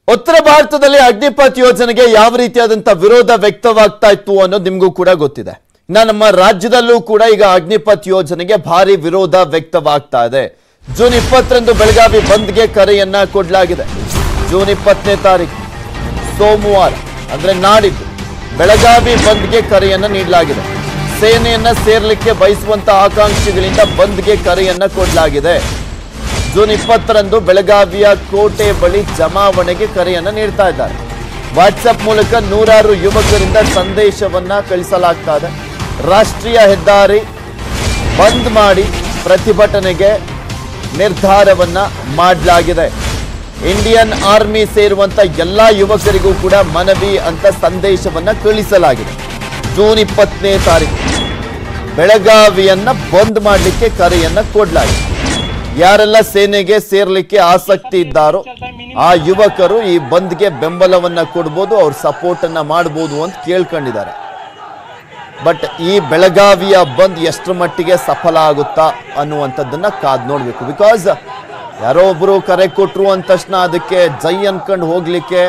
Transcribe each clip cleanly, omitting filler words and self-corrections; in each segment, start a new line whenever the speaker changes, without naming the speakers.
ಉತ್ತರ ಭಾರತದಲ್ಲಿ ಅಗ್ನಿಪಥ್ ಯೋಜನೆಗೆ ಯಾವ ರೀತಿಯಾದಂತ ವಿರೋಧ ವ್ಯಕ್ತವಾಗ್ತಾ ಇತ್ತು ಅನ್ನೋದು ನಿಮಗೂ ಕೂಡ ಗೊತ್ತಿದೆ. ನಮ್ಮ ರಾಜ್ಯದಲ್ಲೂ ಕೂಡ ಈಗ ಅಗ್ನಿಪಥ್ ಯೋಜನೆಗೆ ಭಾರಿ ವಿರೋಧ ವ್ಯಕ್ತವಾಗ್ತಾ ಇದೆ. ಜೂನ್ 20ರಂದು ಬೆಳಗಾವಿ ಬಂದ್ಗೆ ಕರೆಯನ್ನ ಕೊಡಲಾಗಿದೆ. ಜೂನ್ 20ನೇ ತಾರೀಕು ಸೋಮವಾರ ಅಂದ್ರೆ ನಾಡಿದ್ದು ಬೆಳಗಾವಿ ಬಂದ್ಗೆ ಕರೆಯನ್ನ ನೀಡಲಾಗಿದೆ. ಸೇನೆಯನ್ನ ಸೇರ್ಲಿಕ್ಕೆ ಬಯಸುವಂತ ಆಕಾಂಕ್ಷಿಗಳಿಂದ ಬಂದ್ಗೆ ಕರೆಯನ್ನ ಕೊಡಲಾಗಿದೆ. ಜೂನ್ 20ರಂದು ಬೆಳಗಾವಿಯ ಕೋಟೆ ಬಳಿ ಜಮಾವಣೆಗೆ ಕರೆಯನ್ನ ನೀಡ್ತಾ ಇದ್ದಾರೆ. ವಾಟ್ಸ್ಆಪ್ ಮೂಲಕ ನೂರಾರು ಯುವಕರಿಂದ ಸಂದೇಶವನ್ನ ಕಳಿಸಲಾಗ್ತಾ ಇದೆ. ರಾಷ್ಟ್ರೀಯ ಹೆದ್ದಾರಿ ಬಂದ್ ಮಾಡಿ ಪ್ರತಿಭಟನೆಗೆ ನಿರ್ಧಾರವನ್ನ ಮಾಡಲಾಗಿದೆ. ಇಂಡಿಯನ್ ಆರ್ಮಿ ಸೇರುವಂತ ಎಲ್ಲಾ ಯುವಕರಿಗೂ ಕೂಡ ಮನವಿ ಅಂತ ಸಂದೇಶವನ್ನ ಕಳಿಸಲಾಗಿದೆ. ಜೂನ್ 20ನೇ ತಾರೀಕು ಬೆಳಗಾವಿಯನ್ನ ಬಂದ್ ಮಾಡಲಿಕ್ಕೆ ಕರೆಯನ್ನ ಕೊಡಲಾಗಿದೆ. ಯಾರೆಲ್ಲ ಸೇನೆಗೆ ಸೇರ್ಲಿಕ್ಕೆ ಆಸಕ್ತಿ ಇದ್ದಾರೋ ಆ ಯುವಕರು ಈ ಬಂದ್ಗೆ ಬೆಂಬಲವನ್ನ ಕೊಡಬಹುದು, ಅವ್ರ ಸಪೋರ್ಟ್ ಅನ್ನ ಮಾಡಬಹುದು ಅಂತ ಕೇಳ್ಕೊಂಡಿದ್ದಾರೆ. ಬಟ್ ಈ ಬೆಳಗಾವಿಯ ಬಂದ್ ಎಷ್ಟರ ಮಟ್ಟಿಗೆ ಸಫಲ ಆಗುತ್ತಾ ಅನ್ನುವಂಥದ್ದನ್ನ ಕಾದ್ ನೋಡ್ಬೇಕು. ಬಿಕಾಸ್ ಯಾರೋ ಒಬ್ರು ಕರೆ ಕೊಟ್ರು ಅಂದ ತಕ್ಷಣ ಅದಕ್ಕೆ ಜೈ ಅನ್ಕೊಂಡು ಹೋಗ್ಲಿಕ್ಕೆ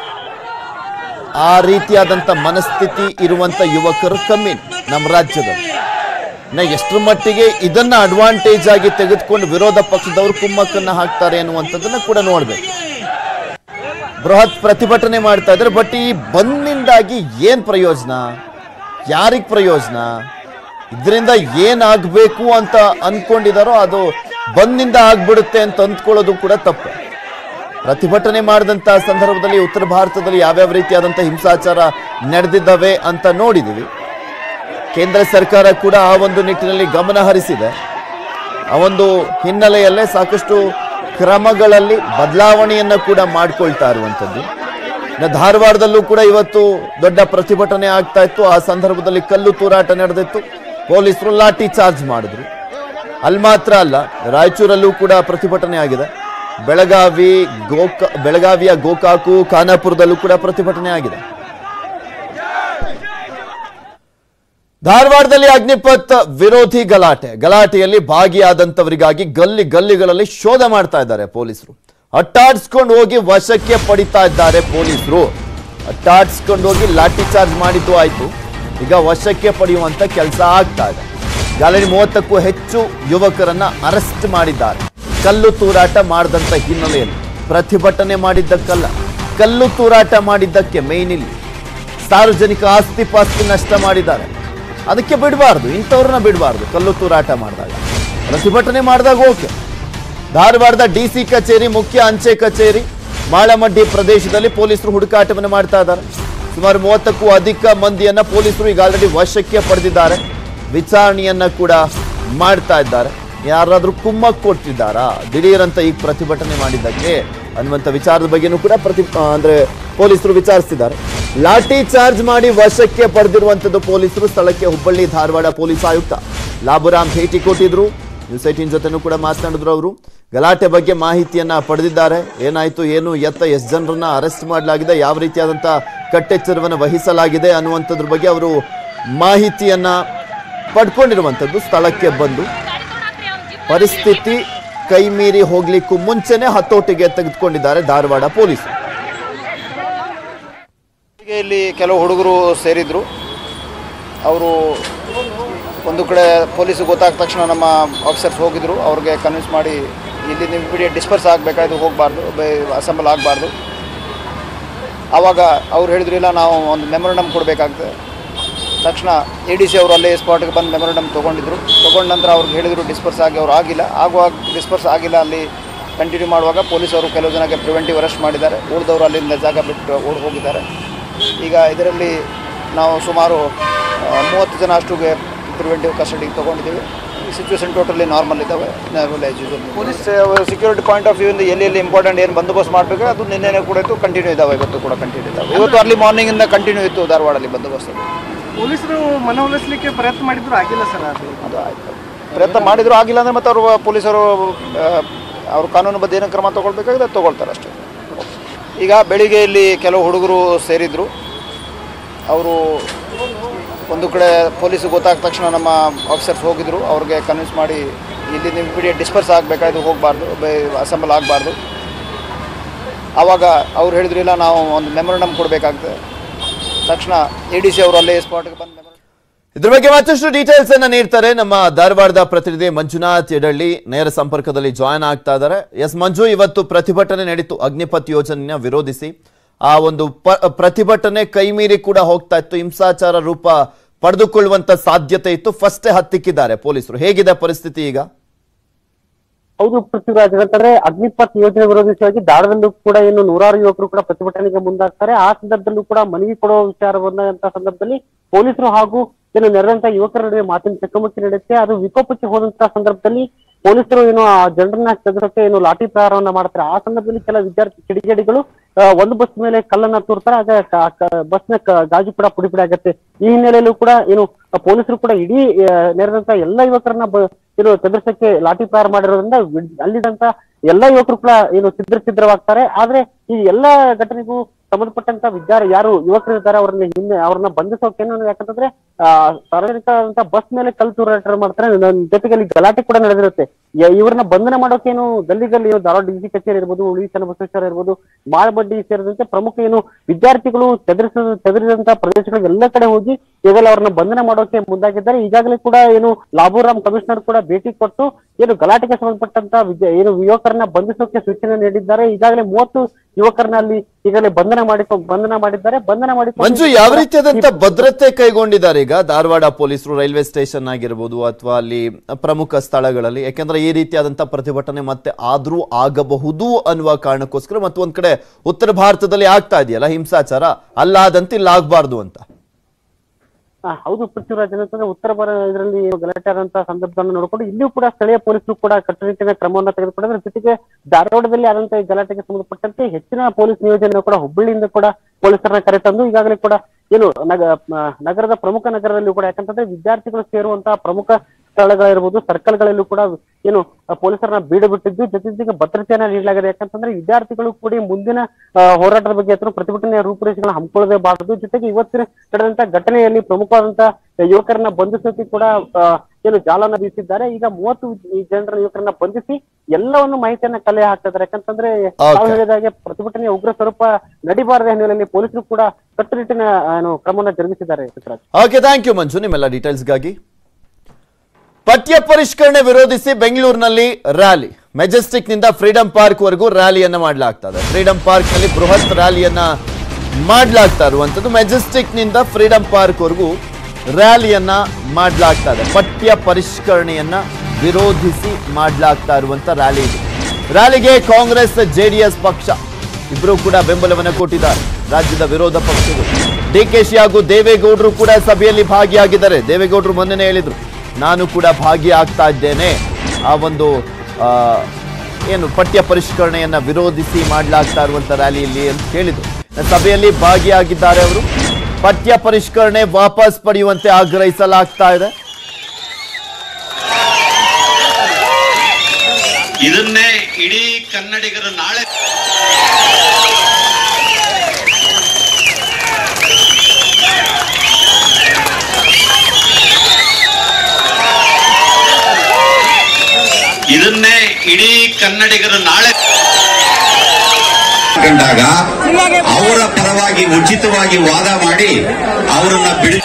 ಆ ರೀತಿಯಾದಂತ ಮನಸ್ಥಿತಿ ಇರುವಂತ ಯುವಕರು ಕಮ್ಮಿ ನಮ್ಮ ರಾಜ್ಯದಲ್ಲಿ. ಎಷ್ಟರ ಮಟ್ಟಿಗೆ ಇದನ್ನ ಅಡ್ವಾಂಟೇಜ್ ಆಗಿ ತೆಗೆದುಕೊಂಡು ವಿರೋಧ ಪಕ್ಷದವರು ಕುಮ್ಮಕ್ಕನ್ನ ಹಾಕ್ತಾರೆ ಅನ್ನುವಂಥದ್ದನ್ನ ಕೂಡ ನೋಡ್ಬೇಕು. ಬೃಹತ್ ಪ್ರತಿಭಟನೆ ಮಾಡ್ತಾ ಇದ್ದಾರೆ. ಬಟ್ ಈ ಬಂದ್ನಿಂದಾಗಿ ಏನ್ ಪ್ರಯೋಜನ, ಯಾರಿಗ್ ಪ್ರಯೋಜನ, ಇದರಿಂದ ಏನಾಗಬೇಕು ಅಂತ ಅನ್ಕೊಂಡಿದಾರೋ ಅದು ಬಂದ್ನಿಂದ ಆಗ್ಬಿಡುತ್ತೆ ಅಂತ ಅಂದ್ಕೊಳ್ಳೋದು ಕೂಡ ತಪ್ಪು. ಪ್ರತಿಭಟನೆ ಮಾಡಿದಂತ ಸಂದರ್ಭದಲ್ಲಿ ಉತ್ತರ ಭಾರತದಲ್ಲಿ ಯಾವ್ಯಾವ ರೀತಿಯಾದಂತ ಹಿಂಸಾಚಾರ ನಡೆದಿದ್ದಾವೆ ಅಂತ ನೋಡಿದೀವಿ. ಕೇಂದ್ರ ಸರ್ಕಾರ ಕೂಡ ಆ ಒಂದು ನಿಟ್ಟಿನಲ್ಲಿ ಗಮನ ಹರಿಸಿದೆ. ಆ ಒಂದು ಹಿನ್ನೆಲೆಯಲ್ಲೇ ಸಾಕಷ್ಟು ಕ್ರಮಗಳಲ್ಲಿ ಬದಲಾವಣೆಯನ್ನ ಕೂಡ ಮಾಡ್ಕೊಳ್ತಾ ಇರುವಂಥದ್ದು. ಧಾರವಾಡದಲ್ಲೂ ಕೂಡ ಇವತ್ತು ದೊಡ್ಡ ಪ್ರತಿಭಟನೆ ಆಗ್ತಾ ಇತ್ತು. ಆ ಸಂದರ್ಭದಲ್ಲಿ ಕಲ್ಲು ತೂರಾಟ ನಡೆದಿತ್ತು. ಪೊಲೀಸರು ಲಾಠಿ ಚಾರ್ಜ್ ಮಾಡಿದ್ರು. ಅಲ್ಲಿ ಮಾತ್ರ ಅಲ್ಲ, ರಾಯಚೂರಲ್ಲೂ ಕೂಡ ಪ್ರತಿಭಟನೆ ಆಗಿದೆ. ಬೆಳಗಾವಿಯ ಗೋಕಾಕು, ಖಾನಾಪುರದಲ್ಲೂ ಕೂಡ ಪ್ರತಿಭಟನೆ ಆಗಿದೆ. ಧಾರವಾಡದಲ್ಲಿ ಅಗ್ನಿಪಥ್ ವಿರೋಧಿ ಗಲಾಟೆಯಲ್ಲಿ ಭಾಗಿಯಾದಂತವರಿಗಾಗಿ ಗಲ್ಲಿಗಳಲ್ಲಿ ಶೋಧ ಮಾಡ್ತಾ ಇದ್ದಾರೆ ಪೊಲೀಸರು. ಅಟ್ಟಾಡ್ಸ್ಕೊಂಡು ಹೋಗಿ ವಶಕ್ಕೆ ಪಡಿತಾ ಇದ್ದಾರೆ ಪೊಲೀಸರು. ಅಟ್ಟಾಡ್ಸ್ಕೊಂಡು ಹೋಗಿ ಲಾಠಿ ಚಾರ್ಜ್ ಮಾಡಿದ್ದು ಆಯ್ತು, ಈಗ ವಶಕ್ಕೆ ಪಡೆಯುವಂತ ಕೆಲಸ ಆಗ್ತಾ ಇದೆ. ಈಗಾಗಲೇ 30ಕ್ಕೂ ಹೆಚ್ಚು ಯುವಕರನ್ನ ಅರೆಸ್ಟ್ ಮಾಡಿದ್ದಾರೆ. ಕಲ್ಲು ತೂರಾಟ ಮಾಡಿದಂತ ಹಿನ್ನೆಲೆಯಲ್ಲಿ ಪ್ರತಿಭಟನೆ ಮಾಡಿದ್ದಕ್ಕಲ್ಲ, ಕಲ್ಲು ತೂರಾಟ ಮಾಡಿದ್ದಕ್ಕೆ ಮೇನ್ ಇಲ್ಲಿ ಸಾರ್ವಜನಿಕ ಆಸ್ತಿ ಪಾಸ್ತಿ ನಷ್ಟ ಮಾಡಿದ್ದಾರೆ. ಅದಕ್ಕೆ ಬಿಡಬಾರ್ದು, ಇಂಥವ್ರನ್ನ ಬಿಡಬಾರ್ದು. ಕಲ್ಲು ತೂರಾಟ ಮಾಡಿದಾಗ, ಪ್ರತಿಭಟನೆ ಮಾಡಿದಾಗ ಓಕೆ. ಧಾರವಾಡದ ಡಿಸಿ ಕಚೇರಿ, ಮುಖ್ಯ ಅಂಚೆ ಕಚೇರಿ, ಮಾಳಮಡ್ಡಿ ಪ್ರದೇಶದಲ್ಲಿ ಪೊಲೀಸರು ಹುಡುಕಾಟವನ್ನು ಮಾಡ್ತಾ ಇದ್ದಾರೆ. ಸುಮಾರು 30ಕ್ಕೂ ಅಧಿಕ ಮಂದಿಯನ್ನ ಪೊಲೀಸರು ಈಗ ಆಲ್ರೆಡಿ ವಶಕ್ಕೆ ಪಡೆದಿದ್ದಾರೆ. ವಿಚಾರಣೆಯನ್ನ ಕೂಡ ಮಾಡ್ತಾ ಇದ್ದಾರೆ. ಯಾರಾದ್ರೂ ಕುಮ್ಮಕ್ ಕೊಟ್ಟಿದ್ದಾರಾ ದಿಢೀರಂತ ಈಗ ಪ್ರತಿಭಟನೆ ಮಾಡಿದ್ದಕ್ಕೆ ಅನ್ನುವಂಥ ವಿಚಾರದ ಬಗ್ಗೆನೂ ಕೂಡ ಪೊಲೀಸರು ವಿಚಾರಿಸಿದ್ದಾರೆ. ಲಾಠಿ ಚಾರ್ಜ್ ಮಾಡಿ ವಶಕ್ಕೆ ಪಡೆದಿರುವಂತದ್ದು ಪೊಲೀಸರು. ಸ್ಥಳಕ್ಕೆ ಹುಬ್ಬಳ್ಳಿ ಧಾರವಾಡ ಪೊಲೀಸ್ ಆಯುಕ್ತ ಲಾಬುರಾಮ್ ಭೇಟಿ ಕೊಟ್ಟಿದ್ರು. ನ್ಯೂಸ್ 18 ಜೊತೆನೂ ಕೂಡ ಮಾತನಾಡಿದ್ರು. ಅವರು ಗಲಾಟೆ ಬಗ್ಗೆ ಮಾಹಿತಿಯನ್ನ ಪಡೆದಿದ್ದಾರೆ. ಏನಾಯ್ತು, ಏನು ಎತ್ತ, ಎಷ್ಟು ಜನರನ್ನ ಅರೆಸ್ಟ್ ಮಾಡಲಾಗಿದೆ, ಯಾವ ರೀತಿಯಾದಂಥ ಕಟ್ಟೆಚ್ಚರವನ್ನು ವಹಿಸಲಾಗಿದೆ ಅನ್ನುವಂಥದ್ರ ಬಗ್ಗೆ ಅವರು ಮಾಹಿತಿಯನ್ನ ಪಡ್ಕೊಂಡಿರುವಂಥದ್ದು. ಸ್ಥಳಕ್ಕೆ ಬಂದು ಪರಿಸ್ಥಿತಿ ಕೈ ಮೀರಿ ಹೋಗ್ಲಿಕ್ಕೂ ಮುಂಚೆನೆ ಹತೋಟಿಗೆ ತೆಗೆದುಕೊಂಡಿದ್ದಾರೆ ಧಾರವಾಡ ಪೊಲೀಸರು.
ಇಲ್ಲಿ ಕೆಲವು ಹುಡುಗರು ಸೇರಿದ್ರು. ಅವರು ಒಂದು ಕಡೆ ಪೊಲೀಸ್ ಗೊತ್ತಾದ ತಕ್ಷಣ ನಮ್ಮ ಆಫೀಸರ್ಸ್ ಹೋಗಿದ್ರು. ಅವ್ರಿಗೆ ಕನ್ವಿನ್ಸ್ ಮಾಡಿ ಇಲ್ಲಿ ನೀವು ಇಮಿಡಿಯೇಟ್ ಡಿಸ್ಪರ್ಸ್ ಆಗಬೇಕಾಯ್ತು, ಹೋಗಬಾರ್ದು, ಅಸೆಂಬಲ್ ಆಗಬಾರ್ದು. ಆವಾಗ ಅವ್ರು ಹೇಳಿದ್ರು ಇಲ್ಲ ನಾವು ಒಂದು ಮೆಮೊರಂಡಮ್ ಕೊಡಬೇಕಾಗ್ತದೆ. ತಕ್ಷಣ ADC ಅವರು ಅಲ್ಲೇ ಸ್ಪಾಟ್ಗೆ ಬಂದು ಮೆಮೊರಂಡಮ್ ತೊಗೊಂಡಿದ್ರು. ತೊಗೊಂಡ ನಂತರ ಅವ್ರಿಗೆ ಹೇಳಿದರು ಡಿಸ್ಪರ್ಸ್ ಆಗಿ ಅವ್ರು ಆಗಿಲ್ಲ. ಆಗುವಾಗ ಡಿಸ್ಪರ್ಸ್ ಆಗಿಲ್ಲ. ಅಲ್ಲಿ ಕಂಟಿನ್ಯೂ ಮಾಡುವಾಗ ಪೊಲೀಸವರು ಕೆಲವು ಜನಕ್ಕೆ ಪ್ರಿವೆಂಟಿವ್ ಅರೆಸ್ಟ್ ಮಾಡಿದ್ದಾರೆ. ಉಳಿದವರು ಅಲ್ಲಿಂದ ಜಾಗ ಬಿಟ್ಟು ಓಡಿ ಹೋಗಿದ್ದಾರೆ. ಈಗ ಇದರಲ್ಲಿ ನಾವು ಸುಮಾರು 30 ಜನ ಅಷ್ಟುಗೆ ಪ್ರಿವೆಂಟಿವ್ ಕಸ್ಟಡಿಗೆ ತೊಗೊಂಡಿದ್ದೀವಿ. ಈ ಸಿಚುವೇಶನ್ ಟೋಟಲಿ ನಾರ್ಮಲ್ ಇದ್ದಾವೆ. ಪೊಲೀಸ್ ಸೆಕ್ಯೂರಿಟಿ ಪಾಯಿಂಟ್ ಆಫ್ ವ್ಯೂಯಿಂದ ಎಲ್ಲಿ ಇಂಪಾರ್ಟೆಂಟ್ ಏನು ಬಂದೋಬಸ್ತ್ ಮಾಡಬೇಕು ಅದು ನಿನ್ನೆ ಕೂಡ ಇತ್ತು, ಕಂಟಿನ್ಯೂ ಇದ್ದಾವೆ. ಇವತ್ತು ಕೂಡ ಕಂಟಿನ್ಯೂ ಇದ್ದಾವೆ. ಇವತ್ತು ಅರ್ಲಿ ಮಾರ್ನಿಂಗಿಂದ ಕಂಟಿನ್ಯೂ ಇತ್ತು ಧಾರವಾಡಲ್ಲಿ ಬಂದೋಬಸ್ತ್.
ಪೊಲೀಸರು ಮನವೊಲಿಸಲಿಕ್ಕೆ ಪ್ರಯತ್ನ ಮಾಡಿದ್ರು, ಆಗಿಲ್ಲ ಸರ್.
ಅದು ಆಯಿತು, ಪ್ರಯತ್ನ ಮಾಡಿದ್ರು, ಆಗಿಲ್ಲ ಅಂದರೆ ಮತ್ತು ಅವರು ಪೊಲೀಸರು ಅವರು ಕಾನೂನುಬದ್ಧ ಏನು ಕ್ರಮ ತೊಗೊಳ್ಬೇಕಾಗಿದೆ ಅದು ತೊಗೊಳ್ತಾರೆ ಅಷ್ಟೇ. ಈಗ ಬೆಳಿಗ್ಗೆ ಇಲ್ಲಿ ಕೆಲವು ಹುಡುಗರು ಸೇರಿದ್ರು. ಅವರು ಒಂದು ಕಡೆ ಪೊಲೀಸ್ ಗೊತ್ತಾದ ತಕ್ಷಣ ನಮ್ಮ ಆಫೀಸರ್ಸ್ ಹೋಗಿದ್ರು. ಅವ್ರಿಗೆ ಕನ್ವಿನ್ಸ್ ಮಾಡಿ ಇಲ್ಲಿ ನೀವು ಇಮಿಡಿಯೇಟ್ ಡಿಸ್ಪರ್ಸ್ ಆಗಬೇಕಾಯ್ತು, ಹೋಗಬಾರ್ದು, ಅಸೆಂಬಲ್ ಆಗಬಾರ್ದು. ಆವಾಗ ಅವ್ರು ಹೇಳಿದ್ರು ಇಲ್ಲ ನಾವು ಒಂದು ಮೆಮೊರಂಡಮ್ ಕೊಡಬೇಕಾಗ್ತದೆ. ತಕ್ಷಣ ADC ಅವರು ಅಲ್ಲೇ ಸ್ಪಾಟ್ಗೆ ಬಂದು
ಇದ್ರ ಬಗ್ಗೆ ಮತ್ತಷ್ಟು ಡೀಟೇಲ್ಸ್ ಅನ್ನ ನೀಡ್ತಾರೆ ನಮ್ಮ ಧಾರವಾಡದ ಪ್ರತಿನಿಧಿ ಮಂಜುನಾಥ್ ಯಡಳ್ಳಿ ನೇರ ಸಂಪರ್ಕದಲ್ಲಿ ಜಾಯ್ನ್ ಆಗ್ತಾ ಇದ್ದಾರೆ. ಎಸ್ ಮಂಜು, ಇವತ್ತು ಪ್ರತಿಭಟನೆ ನಡೀತು ಅಗ್ನಿಪಥ್ ಯೋಜನೆಯ ವಿರೋಧಿಸಿ. ಆ ಒಂದು ಪ್ರತಿಭಟನೆ ಕೈಮೀರಿ ಕೂಡ ಹೋಗ್ತಾ ಇತ್ತು, ಹಿಂಸಾಚಾರ ರೂಪ ಪಡೆದುಕೊಳ್ಳುವಂತ ಸಾಧ್ಯತೆ ಇತ್ತು. ಫಸ್ಟ್ ಹತ್ತಿಕ್ಕಿದ್ದಾರೆ ಪೊಲೀಸರು. ಹೇಗಿದೆ ಪರಿಸ್ಥಿತಿ ಈಗ?
ಹೌದು ಪೃಥ್ವಿರಾಜ್, ಯಾಕಂದ್ರೆ ಅಗ್ನಿಪಥ್ ಯೋಜನೆ ವಿರೋಧಿಸಿಯಾಗಿ ಧಾರವಾಡದಲ್ಲೂ ಕೂಡ ಏನು ನೂರಾರು ಯುವಕರು ಕೂಡ ಪ್ರತಿಭಟನೆಗೆ ಮುಂದಾಗ್ತಾರೆ. ಆ ಸಂದರ್ಭದಲ್ಲೂ ಕೂಡ ಮನವಿ ಕೊಡುವ ವಿಚಾರ ಬಂದಂತ ಸಂದರ್ಭದಲ್ಲಿ ಪೊಲೀಸರು ಹಾಗೂ ಏನು ನೆರೆದಂತ ಯುವಕರ ನಡುವೆ ಮಾತಿನ ಚಕಮಕಿ ನಡೆಯುತ್ತೆ. ಅದು ವಿಕೋಪಕ್ಕೆ ಹೋದಂತ ಸಂದರ್ಭದಲ್ಲಿ ಪೊಲೀಸರು ಏನು ಆ ಜನರನ್ನ ತೆಗೆದಕ್ಕೆ ಏನು ಲಾಠಿ ಪ್ರಹಾರವನ್ನ ಮಾಡ್ತಾರೆ. ಆ ಸಂದರ್ಭದಲ್ಲಿ ಕೆಲ ವಿದ್ಯಾರ್ಥಿ ಕಿಡಿಗೇಡಿಗಳು ಒಂದು ಬಸ್ ಮೇಲೆ ಕಲ್ಲನ್ನ ತೂರ್ತಾರೆ. ಆಗ ಬಸ್ನ ಗಾಜು ಕೂಡ ಪುಡಿ ಪುಡಿ ಆಗತ್ತೆ. ಈ ಹಿನ್ನೆಲೆಯಲ್ಲೂ ಕೂಡ ಏನು ಪೊಲೀಸರು ಕೂಡ ಇಡೀ ನೆರೆದಂತ ಎಲ್ಲ ಯುವಕರನ್ನ ಏನು ಚದುರಿಸಕ್ಕೆ ಲಾಠಿ ಪ್ರಹಾರ ಮಾಡಿರೋದ್ರಿಂದ ಅಲ್ಲಿದ್ದಂತ ಎಲ್ಲಾ ಯುವಕರು ಕೂಡ ಏನು ಸಿದ್ಧವಾಗ್ತಾರೆ. ಆದ್ರೆ ಈ ಎಲ್ಲಾ ಘಟನೆಗೂ ಸಂಬಂಧಪಟ್ಟಂತ ಯಾರು ಯುವಕರು ಇದ್ದಾರೆ ಅವ್ರನ್ನ ಬಂಧಿಸೋಕೇನು, ಯಾಕಂತಂದ್ರೆ ಸಾರ್ವಜನಿಕ ಬಸ್ ಮೇಲೆ ಕಲ್ಲು ತೂರಾಟ ಮಾಡ್ತಾರೆ. ಜೊತೆಗೆ ಅಲ್ಲಿ ಗಲಾಟೆ ಕೂಡ ನಡೆದಿರುತ್ತೆ. ಇವ್ರನ್ನ ಬಂಧನ ಮಾಡೋಕೇನು ಗಲ್ಲಿ ಧಾರವಾಡ DC ಕಚೇರಿ ಇರ್ಬೋದು, ಉಳಿ ಚನ್ನಬಸವೇಶ್ವರ ಇರ್ಬೋದು, ಮಾಳಬಡ್ಡಿ ಸೇರಿದಂತೆ ಪ್ರಮುಖ ಏನು ವಿದ್ಯಾರ್ಥಿಗಳು ಚದುರಿದಂತ ಪ್ರದೇಶಗಳಿಗೆ ಎಲ್ಲ ಕಡೆ ಹೋಗಿ ಈಗಲೇ ಅವ್ರನ್ನ ಬಂಧನ ಮಾಡೋಕೆ ಮುಂದಾಗಿದ್ದಾರೆ. ಈಗಾಗಲೇ ಕೂಡ ಏನು ಲಾಭೂರಾಮ್ ಕಮಿಷನರ್ ಕೂಡ ಭೇಟಿ ಕೊಟ್ಟು ಏನು ಗಲಾಟೆಗೆ ಸಂಬಂಧಪಟ್ಟಂತ ಏನು ಯುವಕರನ್ನ ಬಂಧಿಸೋಕೆ ಸೂಚನೆ ನೀಡಿದ್ದಾರೆ. ಈಗಾಗಲೇ 30 ಯುವಕರನ್ನ ಅಲ್ಲಿ ಈಗಾಗಲೇ ಬಂಧನ ಮಾಡಿದ್ದಾರೆ.
ಮಂಜು, ಯಾವ ರೀತಿಯಾದಂತ ಭದ್ರತೆ ಕೈಗೊಂಡಿದ್ದಾರೆ ಈಗ ಧಾರವಾಡ ಪೊಲೀಸರು ರೈಲ್ವೆ ಸ್ಟೇಷನ್ ಆಗಿರ್ಬೋದು ಅಥವಾ ಅಲ್ಲಿ ಪ್ರಮುಖ ಸ್ಥಳಗಳಲ್ಲಿ? ಯಾಕೆಂದ್ರೆ ಈ ರೀತಿಯಾದಂತ ಪ್ರತಿಭಟನೆ ಮತ್ತೆ ಆದ್ರೂ ಆಗಬಹುದು ಅನ್ನುವ ಕಾರಣಕ್ಕೋಸ್ಕರ ಮತ್ತೊಂದ್ ಕಡೆ ಉತ್ತರ ಭಾರತದಲ್ಲಿ ಆಗ್ತಾ ಇದೆಯಲ್ಲ ಹಿಂಸಾಚಾರ, ಅಲ್ಲಾದಂತೆ ಇಲ್ಲಿ ಆಗ್ಬಾರ್ದು ಅಂತ.
ಹೌದು ಪೃಥ್ವಿರಾಜ್, ಅಂತಂದ್ರೆ ಉತ್ತರ ಭಾರತ ಇದರಲ್ಲಿ ಗಲಾಟೆ ಆದಂತ ಸಂದರ್ಭವನ್ನು ನೋಡಿಕೊಂಡು ಇಲ್ಲಿಯೂ ಕೂಡ ಸ್ಥಳೀಯ ಪೊಲೀಸರು ಕೂಡ ಕಟ್ಟುನಿಟ್ಟಿನ ಕ್ರಮವನ್ನು ತೆಗೆದುಕೊಂಡ್ರೆ, ಜೊತೆಗೆ ಧಾರವಾಡದಲ್ಲಿ ಆದಂತಹ ಗಲಾಟೆಗೆ ಸಂಬಂಧಪಟ್ಟಂತೆ ಹೆಚ್ಚಿನ ಪೊಲೀಸ್ ನಿಯೋಜನೆ ಕೂಡ ಹುಬ್ಬಳ್ಳಿಯಿಂದ ಕೂಡ ಪೊಲೀಸರನ್ನ ಕರೆತಂದು ಈಗಾಗಲೇ ಕೂಡ ಏನು ನಗರದ ಪ್ರಮುಖ ನಗರದಲ್ಲೂ ಕೂಡ, ಯಾಕಂತಂದ್ರೆ ವಿದ್ಯಾರ್ಥಿಗಳು ಸೇರುವಂತಹ ಪ್ರಮುಖ ಸ್ಥಳಗಳಿರ್ಬೋದು, ಸರ್ಕಲ್ಗಳಲ್ಲೂ ಕೂಡ ಏನು ಪೊಲೀಸರನ್ನ ಬೀಡು ಬಿಟ್ಟಿದ್ದು, ಜೊತೆಗೆ ಭದ್ರತೆಯನ್ನ ನೀಡಲಾಗಿದೆ. ಯಾಕಂತಂದ್ರೆ ವಿದ್ಯಾರ್ಥಿಗಳು ಕೂಡ ಮುಂದಿನ ಹೋರಾಟದ ಬಗ್ಗೆ ಅಥವಾ ಪ್ರತಿಭಟನೆಯ ರೂಪುರೇಷೆಗಳನ್ನ ಹಮ್ಮಿಕೊಳ್ಳದೇಬಾರದು. ಜೊತೆಗೆ ಇವತ್ತಿನ ನಡೆದಂತ ಘಟನೆಯಲ್ಲಿ ಪ್ರಮುಖವಾದಂತಹ ಯುವಕರನ್ನ ಬಂಧಿಸೋಕೆ ಕೂಡ ಏನು ಜಾಲನ ಬೀಸಿದ್ದಾರೆ. ಈಗ 30 ಜನರ ಯುವಕರನ್ನ ಬಂಧಿಸಿ ಎಲ್ಲವನ್ನು ಮಾಹಿತಿಯನ್ನ ಕಲೆ ಹಾಕ್ತಿದ್ದಾರೆ. ಯಾಕಂತಂದ್ರೆ ತಾವು ಹೇಳಿದಾಗೆ ಪ್ರತಿಭಟನೆಯ ಉಗ್ರ ಸ್ವರೂಪ ನಡಿಬಾರದ ಹಿನ್ನೆಲೆಯಲ್ಲಿ ಪೊಲೀಸರು ಕೂಡ ಕಟ್ಟುನಿಟ್ಟಿನ ಕ್ರಮವನ್ನು ಜರುಗಿಸಿದ್ದಾರೆ.
ಓಕೆ, ಥ್ಯಾಂಕ್ ಯು ಮಂಜು ನಿಮ್ಮೆಲ್ಲ ಡೀಟೇಲ್ಸ್ಗಾಗಿ. ಪಠ್ಯ ಪರಿಷ್ಕರಣೆ ವಿರೋಧಿಸಿ ಬೆಂಗಳೂರಿನಲ್ಲಿ ರ್ಯಾಲಿ. ಮೆಜೆಸ್ಟಿಕ್ ನಿಂದ ಫ್ರೀಡಂ ಪಾರ್ಕ್ ವರೆಗೂ ರ್ಯಾಲಿಯನ್ನ ಮಾಡಲಾಗ್ತದೆ. ಫ್ರೀಡಂ ಪಾರ್ಕ್ ನಲ್ಲಿ ಬೃಹತ್ ರ್ಯಾಲಿಯನ್ನ ಮಾಡಲಾಗ್ತಾ ಇರುವಂತದ್ದು. ಮೆಜೆಸ್ಟಿಕ್ ನಿಂದ ಫ್ರೀಡಂ ಪಾರ್ಕ್ ವರೆಗೂ ರ್ಯಾಲಿಯನ್ನ ಮಾಡಲಾಗ್ತಾ ಇದೆ. ಪಠ್ಯ ಪರಿಷ್ಕರಣೆಯನ್ನ ವಿರೋಧಿಸಿ ಮಾಡಲಾಗ್ತಾ ಇರುವಂತ ರ್ಯಾಲಿ ಇದೆ. ರ್ಯಾಲಿಗೆ ಕಾಂಗ್ರೆಸ್ JDS ಪಕ್ಷ ಇಬ್ಬರು ಕೂಡ ಬೆಂಬಲವನ್ನು ಕೊಟ್ಟಿದ್ದಾರೆ. ರಾಜ್ಯದ ವಿರೋಧ ಪಕ್ಷಗಳು DKಶಿ ಹಾಗೂ ದೇವೇಗೌಡರು ಕೂಡ ಸಭೆಯಲ್ಲಿ ಭಾಗಿಯಾಗಿದ್ದಾರೆ. ದೇವೇಗೌಡರು ಮೊನ್ನೆ ಹೇಳಿದ್ರು, ನಾನು ಕೂಡ ಭಾಗಿಯಾಗ್ತಾ ಇದ್ದೇನೆ ಆ ಒಂದು ಏನು ಪಠ್ಯ ಪರಿಷ್ಕರಣೆಯನ್ನ ವಿರೋಧಿಸಿ ಮಾಡಲಾಗ್ತಾ ಇರುವಂತ ರ್ಯಾಲಿಯಲ್ಲಿ ಅಂತ ಹೇಳಿದ್ರು. ಸಭೆಯಲ್ಲಿ ಭಾಗಿಯಾಗಿದ್ದಾರೆ ಅವರು. ಪಠ್ಯ ಪರಿಷ್ಕರಣೆ ವಾಪಸ್ ಪಡೆಯುವಂತೆ ಆಗ್ರಹಿಸಲಾಗ್ತಾ ಇದೆ.
ಇದನ್ನೇ ಇಡೀ ಕನ್ನಡಿಗರು ನಾಳೆ
ಕಂಡಾಗ ಅವರ ಪರವಾಗಿ ಉಚಿತವಾಗಿ ವಾದ ಮಾಡಿ ಅವರನ್ನ ಬಿಡಿ.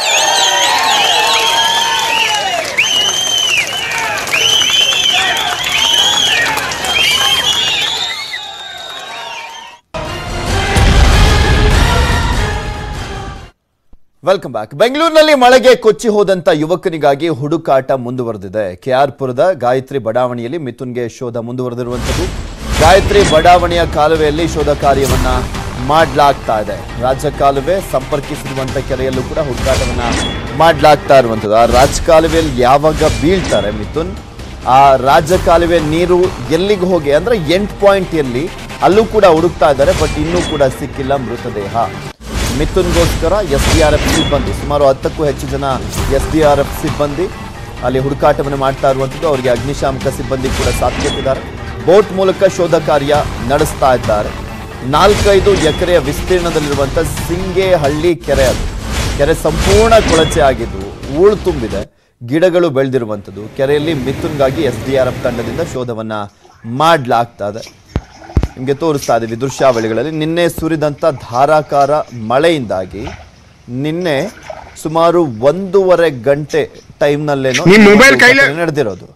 Welcome back. ಬೆಂಗಳೂರಿನಲ್ಲಿ ಮಳೆಗೆ ಕೊಚ್ಚಿ ಹೋದಂತ ಯುವಕನಿಗಾಗಿ ಹುಡುಕಾಟ ಮುಂದುವರೆದಿದೆ. ಕೆಆರ್ಪುರದ ಗಾಯತ್ರಿ ಬಡಾವಣೆಯಲ್ಲಿ ಮಿಥುನ್ಗೆ ಶೋಧ ಮುಂದುವರೆದಿರುವಂಥದ್ದು. ಗಾಯತ್ರಿ ಬಡಾವಣೆಯ ಕಾಲುವೆಯಲ್ಲಿ ಶೋಧ ಕಾರ್ಯವನ್ನ ಮಾಡಲಾಗ್ತಾ ಇದೆ. ರಾಜ ಕಾಲುವೆ ಸಂಪರ್ಕಿಸಿರುವಂತ ಕೆರೆಯಲ್ಲೂ ಕೂಡ ಹುಡುಕಾಟವನ್ನ ಮಾಡಲಾಗ್ತಾ ಇರುವಂಥದ್ದು. ಆ ರಾಜ ಕಾಲುವೆಯಲ್ಲಿ ಯಾವಾಗ ಬೀಳ್ತಾರೆ ಮಿಥುನ್, ಆ ರಾಜ ಕಾಲುವೆ ನೀರು ಎಲ್ಲಿಗೆ ಹೋಗಿ ಅಂದ್ರೆ ಎಂಡ್ ಪಾಯಿಂಟ್ ಎಲ್ಲಿ ಅಲ್ಲೂ ಕೂಡ ಹುಡುಕ್ತಾ ಇದ್ದಾರೆ. ಬಟ್ ಇನ್ನೂ ಕೂಡ ಸಿಕ್ಕಿಲ್ಲ ಮೃತದೇಹ. ಮಿಥುನ್ಗೋಸ್ಕರ SDRF ಸಿಬ್ಬಂದಿ ಸುಮಾರು 10ಕ್ಕೂ ಹೆಚ್ಚು ಜನ SDRF ಸಿಬ್ಬಂದಿ ಅಲ್ಲಿ ಹುಡುಕಾಟವನ್ನು ಮಾಡ್ತಾ ಇರುವಂಥದ್ದು. ಅವರಿಗೆ ಅಗ್ನಿಶಾಮಕ ಸಿಬ್ಬಂದಿ ಕೂಡ ಸಾಥ್ ಕೊಟ್ಟಿದ್ದಾರೆ. ಬೋಟ್ ಮೂಲಕ ಶೋಧ ಕಾರ್ಯ ನಡೆಸ್ತಾ ಇದ್ದಾರೆ. 4-5 ಎಕರೆಯ ವಿಸ್ತೀರ್ಣದಲ್ಲಿರುವಂಥ ಸಿಂಗೇಹಳ್ಳಿ ಕೆರೆ, ಅದು ಕೆರೆ ಸಂಪೂರ್ಣ ಕೊಳಚೆ ಆಗಿದ್ದು ಹೂಳು ತುಂಬಿದೆ, ಗಿಡಗಳು ಬೆಳೆದಿರುವಂಥದ್ದು. ಕೆರೆಯಲ್ಲಿ ಮಿಥುನ್ಗಾಗಿ SDRF ತಂಡದಿಂದ ಶೋಧವನ್ನ ಮಾಡಲಾಗ್ತಾ ಇದೆ. ನಿಮಗೆ ತೋರಿಸ್ತಾ ಇದ್ದೀವಿ ದೃಶ್ಯಾವಳಿಗಳಲ್ಲಿ. ನಿನ್ನೆ ಸುರಿದಂಥ ಧಾರಾಕಾರ ಮಳೆಯಿಂದಾಗಿ ನಿನ್ನೆ ಸುಮಾರು 1.5 ಗಂಟೆ ಟೈಮ್ನಲ್ಲೇನೋ ನಡೆದಿರೋದು.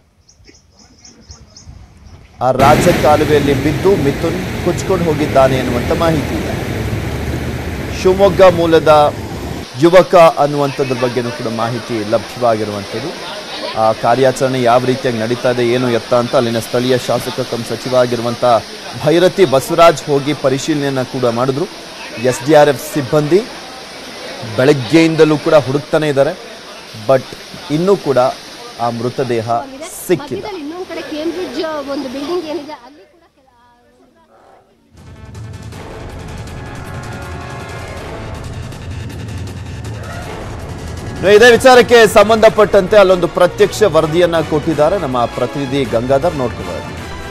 ಆ ರಾಜಕಾಲುವೆಯಲ್ಲಿ ಬಿದ್ದು ಮಿಥುನ್ ಕುಚ್ಕೊಂಡು ಹೋಗಿದ್ದಾನೆ ಎನ್ನುವಂಥ ಮಾಹಿತಿ ಇದೆ. ಶಿವಮೊಗ್ಗ ಮೂಲದ ಯುವಕ ಅನ್ನುವಂಥದ್ರ ಬಗ್ಗೆನೂ ಕೂಡ ಮಾಹಿತಿ ಲಭ್ಯವಾಗಿರುವಂಥದ್ದು. ಆ ಕಾರ್ಯಾಚರಣೆ ಯಾವ ರೀತಿಯಾಗಿ ನಡೀತಾ ಇದೆ ಏನು ಎತ್ತ ಅಂತ ಅಲ್ಲಿನ ಸ್ಥಳೀಯ ಶಾಸಕ ಕಮ್ ಸಚಿವ ಆಗಿರುವಂಥ ಭೈರತಿ ಬಸವರಾಜ್ ಹೋಗಿ ಪರಿಶೀಲನೆಯನ್ನು ಕೂಡ ಮಾಡಿದ್ರು. SDRF ಸಿಬ್ಬಂದಿ ಬೆಳಗ್ಗೆಯಿಂದಲೂ ಕೂಡ ಹುಡುಕ್ತಾನೆ ಇದ್ದಾರೆ. ಬಟ್ ಇನ್ನೂ ಕೂಡ ಆ ಮೃತದೇಹ ಸಿಕ್ಕಿಲ್ಲ. ಇದೇ ವಿಚಾರಕ್ಕೆ ಸಂಬಂಧಪಟ್ಟಂತೆ ಅಲ್ಲೊಂದು ಪ್ರತ್ಯಕ್ಷ ವರದಿಯನ್ನ ಕೊಟ್ಟಿದ್ದಾರೆ ನಮ್ಮ ಪ್ರತಿನಿಧಿ ಗಂಗಾಧರ್. ನೋಡ್ಕೊಳ್ಳೋದು.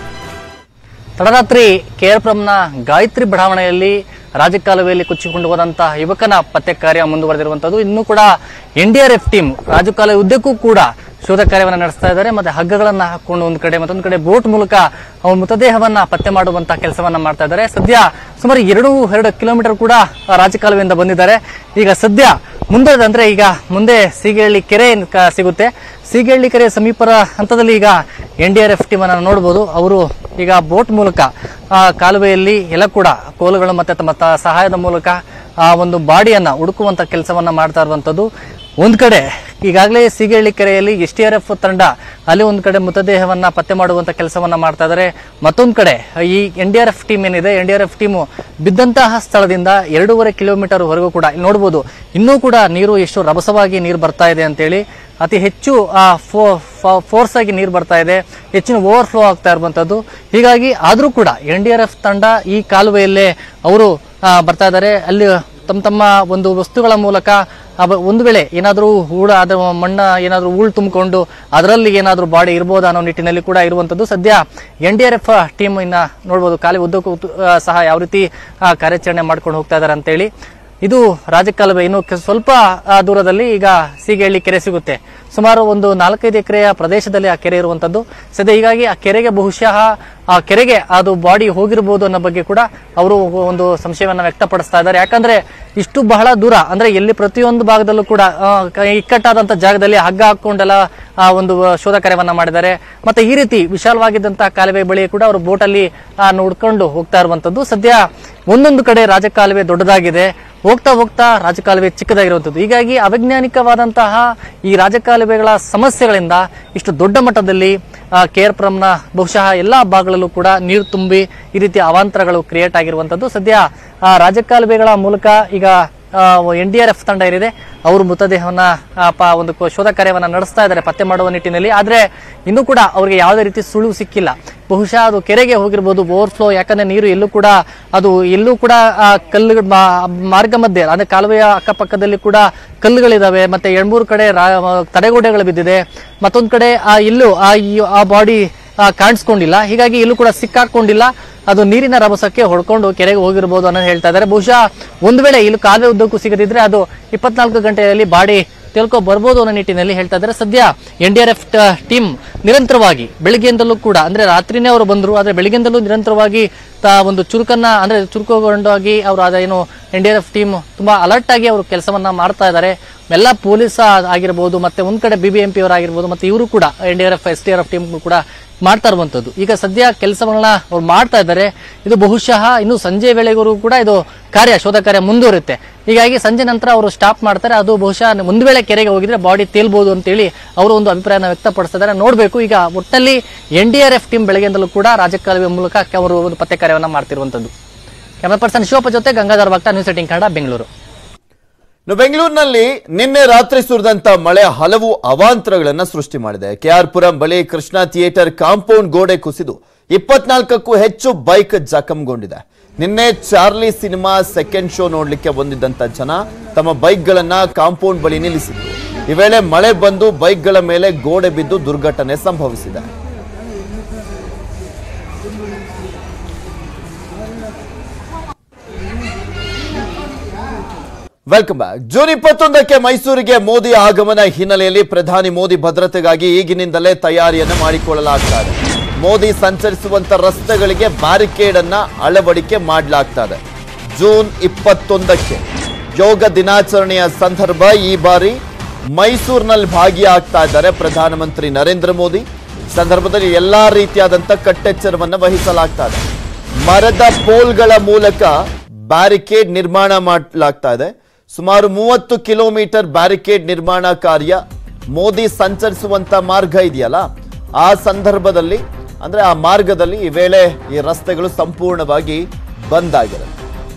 ತಡರಾತ್ರಿ KRಪುರಂನ ಗಾಯತ್ರಿ ಬಡಾವಣೆಯಲ್ಲಿ ರಾಜಕಾಲುವೆಯಲ್ಲಿ ಕೊಚ್ಚಿಕೊಂಡು ಹೋದಂತಹ ಯುವಕನ ಪತ್ತೆ ಕಾರ್ಯ ಮುಂದುವರೆದಿರುವಂತದ್ದು. ಇನ್ನೂ ಕೂಡ NDRF ಟೀಮ್ ರಾಜಕಾಲುವೆ ಉದ್ದಕ್ಕೂ ಕೂಡ ಶೋಧ ಕಾರ್ಯವನ್ನು ನಡೆಸ್ತಾ ಇದ್ದಾರೆ. ಮತ್ತೆ ಹಗ್ಗಗಳನ್ನ ಹಾಕೊಂಡು ಒಂದ್ ಕಡೆ ಮತ್ತೊಂದು ಕಡೆ ಬೋಟ್ ಮೂಲಕ ಅವನ ಮೃತದೇಹವನ್ನ ಪತ್ತೆ ಮಾಡುವಂತಹ ಕೆಲಸವನ್ನ ಮಾಡ್ತಾ ಇದ್ದಾರೆ. ಸದ್ಯ ಸುಮಾರು 2 ಕಿಲೋಮೀಟರ್ ಕೂಡ ರಾಜಕಾಲುವೆಯಿಂದ ಬಂದಿದ್ದಾರೆ. ಈಗ ಸದ್ಯ ಮುಂದೆ ಈಗ ಮುಂದೆ ಸೀಗೇಹಳ್ಳಿ ಕೆರೆ ಸಿಗುತ್ತೆ. ಸೀಗೇಹಳ್ಳಿ ಕೆರೆ ಸಮೀಪದ ಹಂತದಲ್ಲಿ ಈಗ NDRF ಟೀಮ್ ಅನ್ನ ನೋಡಬಹುದು. ಅವರು ಈಗ ಬೋಟ್ ಮೂಲಕ ಕಾಲುವೆಯಲ್ಲಿ ಎಲ್ಲ ಕೂಡ ಕೋಲುಗಳು ಮತ್ತೆ ತಮ್ಮ ಸಹಾಯದ ಮೂಲಕ ಆ ಒಂದು ಬಾಡಿಯನ್ನ ಹುಡುಕುವಂತ ಕೆಲಸವನ್ನ ಮಾಡ್ತಾ ಇರುವಂತದ್ದು. ಒಂದ್ ಕಡೆ ಈಗಾಗಲೇ ಸೀಗೇಹಳ್ಳಿ ಕೆರೆಯಲ್ಲಿ SDRF ತಂಡ ಅಲ್ಲಿ ಒಂದ್ ಕಡೆ ಮೃತದೇಹವನ್ನ ಪತ್ತೆ ಮಾಡುವಂತ ಕೆಲಸವನ್ನ ಮಾಡ್ತಾ ಇದ್ದಾರೆ. ಮತ್ತೊಂದ್ ಕಡೆ ಈ NDRF ಟೀಮ್ ಏನಿದೆ, NDRF ಟೀಮು ಬಿದ್ದಂತಹ ಸ್ಥಳದಿಂದ 2.5 ಕಿಲೋಮೀಟರ್ ವರೆಗೂ ಕೂಡ ನೋಡಬಹುದು. ಇನ್ನೂ ಕೂಡ ನೀರು ಎಷ್ಟು ರಭಸವಾಗಿ ನೀರು ಬರ್ತಾ ಇದೆ ಅಂತೇಳಿ, ಅತಿ ಹೆಚ್ಚು ಫೋರ್ಸ್ ಆಗಿ ನೀರು ಬರ್ತಾ ಇದೆ, ಹೆಚ್ಚಿನ ಓವರ್ಫ್ಲೋ ಆಗ್ತಾ ಇರುವಂತದ್ದು. ಹೀಗಾಗಿ ಆದ್ರೂ ಕೂಡ NDRF ತಂಡ ಈ ಕಾಲುವೆಯಲ್ಲೇ ಅವರು ಬರ್ತಾ ಇದ್ದಾರೆ. ಅಲ್ಲಿ ತಮ್ಮ ಒಂದು ವಸ್ತುಗಳ ಮೂಲಕ ಒಂದು ವೇಳೆ ಏನಾದರೂ ಮಣ್ಣ ಏನಾದರೂ ಹೂಳು ತುಂಬಿಕೊಂಡು ಅದರಲ್ಲಿ ಏನಾದರೂ ಬಾಡಿ ಇರ್ಬೋದಾ ಅನ್ನೋ ನಿಟ್ಟಿನಲ್ಲಿ ಕೂಡ ಇರುವಂತದ್ದು. ಸದ್ಯ NDRF ಟೀಮ್ ಇನ್ನ ನೋಡಬಹುದು ಕಾಲುವೆ ಉದ್ದಕ್ಕೂ ಸಹ ಯಾವ ರೀತಿ ಕಾರ್ಯಾಚರಣೆ ಮಾಡ್ಕೊಂಡು ಹೋಗ್ತಾ ಇದ್ದಾರೆ ಅಂತೇಳಿ. ಇದು ರಾಜಕಾಲುವೆ ಇನ್ನು ಸ್ವಲ್ಪ ದೂರದಲ್ಲಿ ಈಗ ಸೀಗೇಹಳ್ಳಿ ಕೆರೆ ಸಿಗುತ್ತೆ. ಸುಮಾರು ಒಂದು 4-5 ಎಕರೆಯ ಪ್ರದೇಶದಲ್ಲಿ ಆ ಕೆರೆ ಇರುವಂತದ್ದು. ಸದ್ಯ ಹೀಗಾಗಿ ಆ ಕೆರೆಗೆ ಬಹುಶಃ ಆ ಕೆರೆಗೆ ಅದು ಬಾಡಿ ಹೋಗಿರಬಹುದು ಅನ್ನೋ ಬಗ್ಗೆ ಕೂಡ ಅವರು ಒಂದು ಸಂಶಯವನ್ನ ವ್ಯಕ್ತಪಡಿಸ್ತಾ ಇದ್ದಾರೆ. ಯಾಕಂದ್ರೆ ಇಷ್ಟು ಬಹಳ ದೂರ ಅಂದ್ರೆ ಎಲ್ಲಿ ಪ್ರತಿಯೊಂದು ಭಾಗದಲ್ಲೂ ಕೂಡ ಇಕ್ಕಟ್ಟಾದಂತ ಜಾಗದಲ್ಲಿ ಹಗ್ಗ ಹಾಕೊಂಡೆಲ್ಲ ಒಂದು ಶೋಧ ಕಾರ್ಯವನ್ನ ಮಾಡಿದ್ದಾರೆ. ಮತ್ತೆ ಈ ರೀತಿ ವಿಶಾಲವಾಗಿದ್ದಂತಹ ಕಾಲುವೆ ಬಳಿ ಕೂಡ ಅವರು ಬೋಟಲ್ಲಿ ಹುಡ್ಕೊಂಡು ಹೋಗ್ತಾ ಇರುವಂತದ್ದು. ಸದ್ಯ ಒಂದೊಂದು ಕಡೆ ರಾಜಕಾಲುವೆ ದೊಡ್ಡದಾಗಿದೆ, ಹೋಗ್ತಾ ಹೋಗ್ತಾ ರಾಜಕಾಲುವೆ ಚಿಕ್ಕದಾಗಿರುವಂತದ್ದು. ಹೀಗಾಗಿ ಅವೈಜ್ಞಾನಿಕವಾದಂತಹ ಈ ರಾಜಕಾಲುವೆಗಳ ಸಮಸ್ಯೆಗಳಿಂದ ಇಷ್ಟು ದೊಡ್ಡ ಮಟ್ಟದಲ್ಲಿ KRಪುರಂನ ಬಹುಶಃ ಎಲ್ಲಾ ಭಾಗಗಳಲ್ಲೂ ಕೂಡ ನೀರು ತುಂಬಿ ಈ ರೀತಿಯ ಅವಾಂತರಗಳು ಕ್ರಿಯೇಟ್ ಆಗಿರುವಂತದ್ದು. ಸದ್ಯ ರಾಜಕಾಲುವೆಗಳ ಮೂಲಕ ಈಗ NDRF ತಂಡ ಏನಿದೆ ಅವರು ಮೃತದೇಹವನ್ನ ಒಂದು ಶೋಧ ಕಾರ್ಯವನ್ನ ನಡೆಸ್ತಾ ಇದ್ದಾರೆ ಪತ್ತೆ ಮಾಡುವ ನಿಟ್ಟಿನಲ್ಲಿ. ಆದ್ರೆ ಇನ್ನೂ ಕೂಡ ಅವರಿಗೆ ಯಾವುದೇ ರೀತಿ ಸುಳಿವು ಸಿಕ್ಕಿಲ್ಲ. ಬಹುಶಃ ಅದು ಕೆರೆಗೆ ಹೋಗಿರ್ಬೋದು, ಓವರ್ಫ್ಲೋ. ಯಾಕಂದ್ರೆ ನೀರು ಎಲ್ಲೂ ಕೂಡ ಕಲ್ಲು ಮಾರ್ಗ ಮಧ್ಯೆ ಅಂದ್ರೆ ಕಾಲುವೆಯ ಅಕ್ಕಪಕ್ಕದಲ್ಲಿ ಕೂಡ ಕಲ್ಲುಗಳಿದಾವೆ. ಮತ್ತೆ 2-3 ಕಡೆ ತಡೆಗೋಡೆಗಳು ಬಿದ್ದಿದೆ. ಮತ್ತೊಂದ್ ಕಡೆ ಆ ಬಾಡಿ ಕಾಣಿಸ್ಕೊಂಡಿಲ್ಲ. ಹೀಗಾಗಿ ಇಲ್ಲೂ ಕೂಡ ಸಿಕ್ಕಾಕೊಂಡಿಲ್ಲ. ಅದು ನೀರಿನ ರಭಸಕ್ಕೆ ಹೊಡ್ಕೊಂಡು ಕೆರೆಗೆ ಹೋಗಿರ್ಬೋದು ಅನ್ನೋ ಹೇಳ್ತಾ ಇದ್ದಾರೆ. ಬಹುಶಃ ಒಂದು ವೇಳೆ ಇಲ್ಲಿ ಕಾಲುವೆ ಉದ್ದಕ್ಕೂ ಸಿಗದಿದ್ರೆ ಅದು 24 ಗಂಟೆಯಲ್ಲಿ ಬಾಡಿ ತಿಳ್ಕೊ ಬರ್ಬೋದು ಅನ್ನೋ ನಿಟ್ಟಿನಲ್ಲಿ ಹೇಳ್ತಾ ಇದ್ದಾರೆ. ಸದ್ಯ NDRF ಟೀಮ್ ನಿರಂತರವಾಗಿ ಬೆಳಿಗ್ಗೆಯಿಂದಲೂ ಕೂಡ ಅಂದ್ರೆ ರಾತ್ರಿನೇ ಅವರು ಬಂದ್ರು, ಆದ್ರೆ ಬೆಳಿಗ್ಗೆಯಿಂದಲೂ ನಿರಂತರವಾಗಿ ಒಂದು ಚುರುಕುಗೊಂಡಾಗಿ ಅವರು ಅದೇನು NDRF ಟೀಮ್ ತುಂಬಾ ಅಲರ್ಟ್ ಆಗಿ ಅವರು ಕೆಲಸವನ್ನ ಮಾಡ್ತಾ ಇದ್ದಾರೆ. ಎಲ್ಲ ಪೊಲೀಸ್ ಆಗಿರ್ಬೋದು, ಮತ್ತೆ ಒಂದ್ ಕಡೆ BBMP ಅವರಾಗಿರ್ಬೋದು, ಮತ್ತೆ ಇವರು ಕೂಡ NDRF SDRF ಟೀಮ್ ಕೂಡ ಮಾಡ್ತಾ ಇರುವಂತದ್ದು. ಈಗ ಸದ್ಯ ಕೆಲಸಗಳನ್ನ ಅವ್ರು ಮಾಡ್ತಾ ಇದ್ದಾರೆ. ಇದು ಬಹುಶಃ ಇನ್ನು ಸಂಜೆ ವೇಳೆಗೂ ಕೂಡ ಇದು ಶೋಧ ಕಾರ್ಯ ಮುಂದುವರುತ್ತೆ. ಹೀಗಾಗಿ ಸಂಜೆ ನಂತರ ಅವರು ಸ್ಟಾಪ್ ಮಾಡ್ತಾರೆ. ಅದು ಬಹುಶಃ ಒಂದು ವೇಳೆ ಕೆರೆಗೆ ಹೋಗಿದ್ರೆ ಬಾಡಿ ತೇಲ್ಬಹುದು ಅಂತೇಳಿ ಅವರು ಒಂದು ಅಭಿಪ್ರಾಯನ ವ್ಯಕ್ತಪಡಿಸ್ತಿದ್ದಾರೆ. ನೋಡ್ಬೇಕು. ಈಗ ಒಟ್ಟಲ್ಲಿ NDRF ಟೀಮ್ ಬೆಳಗ್ಗೆಯಿಂದಲೂ ಕೂಡ ರಾಜಕಾಲುವೆ ಮೂಲಕ ಅವರು ಒಂದು ಪತ್ತೆ ಕಾರ್ಯವನ್ನ ಮಾಡ್ತಿರುವಂತದ್ದು. ಕ್ಯಾಮರಾ ಪರ್ಸನ್ ಶಿವಪ್ಪ ಜೊತೆ ಗಂಗಾಧರ್ ಭಕ್ತ, ನ್ಯೂಸ್ 18 ಕನ್ನಡ, ಬೆಂಗಳೂರು.
ಬೆಂಗಳೂರಿನಲ್ಲಿ ನಿನ್ನೆ ರಾತ್ರಿ ಸುರಿದಂತ ಮಳೆ ಹಲವು ಅವಾಂತರಗಳನ್ನ ಸೃಷ್ಟಿ ಮಾಡಿದೆ. KRಪುರಂ ಬಳಿ ಕೃಷ್ಣ ಥಿಯೇಟರ್ ಕಾಂಪೌಂಡ್ ಗೋಡೆ ಕುಸಿದು 24ಕ್ಕೂ ಹೆಚ್ಚು ಬೈಕ್ ಜಖಂಗೊಂಡಿದೆ. ನಿನ್ನೆ ಚಾರ್ಲಿ ಸಿನಿಮಾ ಸೆಕೆಂಡ್ ಶೋ ನೋಡ್ಲಿಕ್ಕೆ ಬಂದಿದ್ದಂತ ಜನ ತಮ್ಮ ಬೈಕ್ಗಳನ್ನ ಕಾಂಪೌಂಡ್ ಬಳಿ ನಿಲ್ಲಿಸಿದ್ರು. ಈ ವೇಳೆ ಮಳೆ ಬಂದು ಬೈಕ್ಗಳ ಮೇಲೆ ಗೋಡೆ ಬಿದ್ದು ದುರ್ಘಟನೆ ಸಂಭವಿಸಿದೆ. Welcome back. ಜೂನ್ 21ಕ್ಕೆ ಮೈಸೂರಿಗೆ ಮೋದಿ ಆಗಮನ ಹಿನ್ನೆಲೆಯಲ್ಲಿ ಪ್ರಧಾನಿ ಮೋದಿ ಭದ್ರತೆಗಾಗಿ ಈಗಿನಿಂದಲೇ ತಯಾರಿಯನ್ನು ಮಾಡಿಕೊಳ್ಳಲಾಗ್ತಾ ಇದೆ. ಮೋದಿ ಸಂಚರಿಸುವಂತ ರಸ್ತೆಗಳಿಗೆ ಬ್ಯಾರಿಕೇಡ್ ಅನ್ನ ಅಳವಡಿಕೆ ಮಾಡಲಾಗ್ತಾ ಇದೆ. ಜೂನ್ 21ಕ್ಕೆ ಯೋಗ ದಿನಾಚರಣೆಯ ಸಂದರ್ಭ ಈ ಬಾರಿ ಮೈಸೂರಿನಲ್ಲಿ ಭಾಗಿಯಾಗ್ತಾ ಇದ್ದಾರೆ ಪ್ರಧಾನಮಂತ್ರಿ ನರೇಂದ್ರ ಮೋದಿ. ಸಂದರ್ಭದಲ್ಲಿ ಎಲ್ಲಾ ರೀತಿಯಾದಂತ ಕಟ್ಟೆಚ್ಚರವನ್ನ ವಹಿಸಲಾಗ್ತಾ ಇದೆ. ಮರದ ಪೋಲ್ಗಳ ಮೂಲಕ ಬ್ಯಾರಿಕೇಡ್ ನಿರ್ಮಾಣ ಮಾಡಲಾಗ್ತಾ ಇದೆ. ಸುಮಾರು 30 ಕಿಲೋಮೀಟರ್ ಬ್ಯಾರಿಕೇಡ್ ನಿರ್ಮಾಣ ಕಾರ್ಯ ಮೋದಿ ಸಂಚರಿಸುವಂತ ಮಾರ್ಗ ಇದೆಯಲ್ಲ, ಆ ಸಂದರ್ಭದಲ್ಲಿ ಅಂದ್ರೆ ಆ ಮಾರ್ಗದಲ್ಲಿ ಈ ವೇಳೆ ಈ ರಸ್ತೆಗಳು ಸಂಪೂರ್ಣವಾಗಿ ಬಂದ್ ಆಗಿರುತ್ತೆ.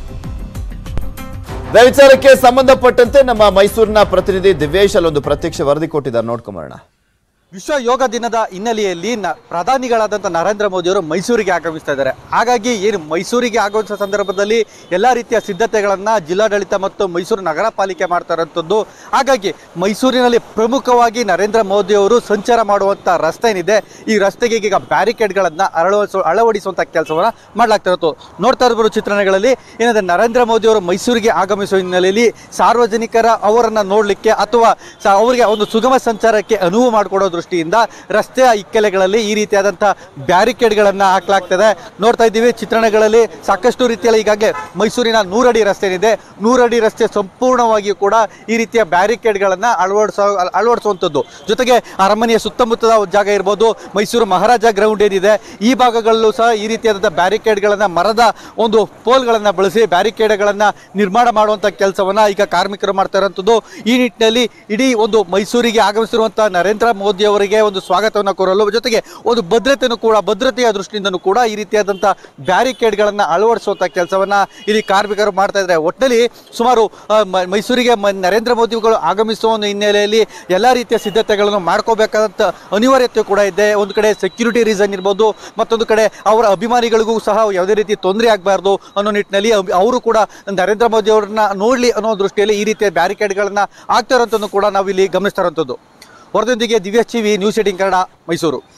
ಇದೇ ವಿಚಾರಕ್ಕೆ ಸಂಬಂಧಪಟ್ಟಂತೆ ನಮ್ಮ ಮೈಸೂರಿನ ಪ್ರತಿನಿಧಿ ದಿವ್ಯೇಶ್ ಅಲ್ಲೊಂದು ಪ್ರತ್ಯಕ್ಷ ವರದಿ ಕೊಟ್ಟಿದ್ದಾರೆ, ನೋಡ್ಕೊಂಬರೋಣ.
ವಿಶ್ವ ಯೋಗ ದಿನದ ಹಿನ್ನೆಲೆಯಲ್ಲಿ ಪ್ರಧಾನಿಗಳಾದಂಥ ನರೇಂದ್ರ ಮೋದಿ ಅವರು ಮೈಸೂರಿಗೆ ಆಗಮಿಸ್ತಾ ಇದ್ದಾರೆ. ಹಾಗಾಗಿ ಏನು ಮೈಸೂರಿಗೆ ಆಗಮಿಸುವ ಸಂದರ್ಭದಲ್ಲಿ ಎಲ್ಲ ರೀತಿಯ ಸಿದ್ಧತೆಗಳನ್ನು ಜಿಲ್ಲಾಡಳಿತ ಮತ್ತು ಮೈಸೂರು ನಗರ ಪಾಲಿಕೆ ಮಾಡ್ತಾ ಇರೋಂಥದ್ದು. ಹಾಗಾಗಿ ಮೈಸೂರಿನಲ್ಲಿ ಪ್ರಮುಖವಾಗಿ ನರೇಂದ್ರ ಮೋದಿ ಅವರು ಸಂಚಾರ ಮಾಡುವಂಥ ರಸ್ತೆ ಏನಿದೆ, ಈ ರಸ್ತೆಗೆ ಈಗ ಬ್ಯಾರಿಕೇಡ್ಗಳನ್ನು ಅಳವಡಿಸುವಂಥ ಕೆಲಸವನ್ನು ಮಾಡಲಾಗ್ತಾ ಇರೋದು. ನೋಡ್ತಾ ಇರ್ಬೋದು ಚಿತ್ರಣಗಳಲ್ಲಿ ಏನಿದೆ, ನರೇಂದ್ರ ಮೋದಿ ಅವರು ಮೈಸೂರಿಗೆ ಆಗಮಿಸುವ ಹಿನ್ನೆಲೆಯಲ್ಲಿ ಸಾರ್ವಜನಿಕರ ಅವರನ್ನು ನೋಡಲಿಕ್ಕೆ ಅಥವಾ ಅವರಿಗೆ ಒಂದು ಸುಗಮ ಸಂಚಾರಕ್ಕೆ ಅನುವು ಮಾಡಿಕೊಡೋದು ದೃಷ್ಟಿಯಿಂದ ರಸ್ತೆಯ ಇಕ್ಕೆಲೆಗಳಲ್ಲಿ ಈ ರೀತಿಯಾದಂಥ ಬ್ಯಾರಿಕೇಡ್ಗಳನ್ನು ಹಾಕಲಾಗ್ತದೆ. ನೋಡ್ತಾ ಇದ್ದೀವಿ ಚಿತ್ರಣಗಳಲ್ಲಿ ಸಾಕಷ್ಟು ರೀತಿಯಲ್ಲಿ ಈಗಾಗಲೇ ಮೈಸೂರಿನ 100 ಅಡಿ ರಸ್ತೆ ಏನಿದೆ, 100 ಅಡಿ ರಸ್ತೆ ಸಂಪೂರ್ಣವಾಗಿಯೂ ಕೂಡ ಈ ರೀತಿಯ ಬ್ಯಾರಿಕೇಡ್ಗಳನ್ನು ಅಳವಡಿಸುವಂಥದ್ದು. ಜೊತೆಗೆ ಅರಮನೆಯ ಸುತ್ತಮುತ್ತದ ಜಾಗ ಇರ್ಬೋದು, ಮೈಸೂರು ಮಹಾರಾಜ ಗ್ರೌಂಡ್ ಏನಿದೆ ಈ ಭಾಗಗಳಲ್ಲೂ ಸಹ ಈ ರೀತಿಯಾದಂಥ ಬ್ಯಾರಿಕೇಡ್ಗಳನ್ನು ಮರದ ಒಂದು ಪೋಲ್ಗಳನ್ನು ಬಳಸಿ ಬ್ಯಾರಿಕೇಡ್ಗಳನ್ನು ನಿರ್ಮಾಣ ಮಾಡುವಂಥ ಕೆಲಸವನ್ನು ಈಗ ಕಾರ್ಮಿಕರು ಮಾಡ್ತಾ ಇರುವಂಥದ್ದು. ಈ ನಿಟ್ಟಿನಲ್ಲಿ ಇಡೀ ಒಂದು ಮೈಸೂರಿಗೆ ಆಗಮಿಸಿರುವಂಥ ನರೇಂದ್ರ ಮೋದಿ ಅವರಿಗೆ ಒಂದು ಸ್ವಾಗತವನ್ನು ಕೋರಲು, ಜೊತೆಗೆ ಒಂದು ಭದ್ರತೆಯ ದೃಷ್ಟಿಯಿಂದನೂ ಕೂಡ ಈ ರೀತಿಯಾದಂಥ ಬ್ಯಾರಿಕೇಡ್ಗಳನ್ನು ಅಳವಡಿಸುವಂಥ ಕೆಲಸವನ್ನು ಇಲ್ಲಿ ಕಾರ್ಮಿಕರು ಮಾಡ್ತಾ ಇದ್ದಾರೆ. ಒಟ್ಟಿನಲ್ಲಿ ಸುಮಾರು ಮೈಸೂರಿಗೆ ನರೇಂದ್ರ ಮೋದಿಗಳು ಆಗಮಿಸುವ ಒಂದು ಹಿನ್ನೆಲೆಯಲ್ಲಿ ಎಲ್ಲ ರೀತಿಯ ಸಿದ್ಧತೆಗಳನ್ನು ಮಾಡ್ಕೋಬೇಕಾದಂಥ ಅನಿವಾರ್ಯತೆ ಕೂಡ ಇದೆ. ಒಂದು ಕಡೆ ಸೆಕ್ಯೂರಿಟಿ ರೀಸನ್ ಇರ್ಬೋದು, ಮತ್ತೊಂದು ಕಡೆ ಅವರ ಅಭಿಮಾನಿಗಳಿಗೂ ಸಹ ಯಾವುದೇ ರೀತಿ ತೊಂದರೆ ಆಗಬಾರ್ದು ಅನ್ನೋ ನಿಟ್ಟಿನಲ್ಲಿ ಅವರು ಕೂಡ ನರೇಂದ್ರ ಮೋದಿ ಅವರನ್ನ ನೋಡಲಿ ಅನ್ನೋ ದೃಷ್ಟಿಯಲ್ಲಿ ಈ ರೀತಿಯ ಬ್ಯಾರಿಕೇಡ್ಗಳನ್ನು ಆಗ್ತಾ ಇರೋಂಥದ್ದು ಕೂಡ ನಾವು ಇಲ್ಲಿ ಗಮನಿಸ್ತಾ ಇರೋಂಥದ್ದು. ವರದಿಯೊಂದಿಗೆ ದಿವ್ಯಶ್ಚಿ, ನ್ಯೂಸ್ 18 ಕನ್ನಡ, ಮೈಸೂರು.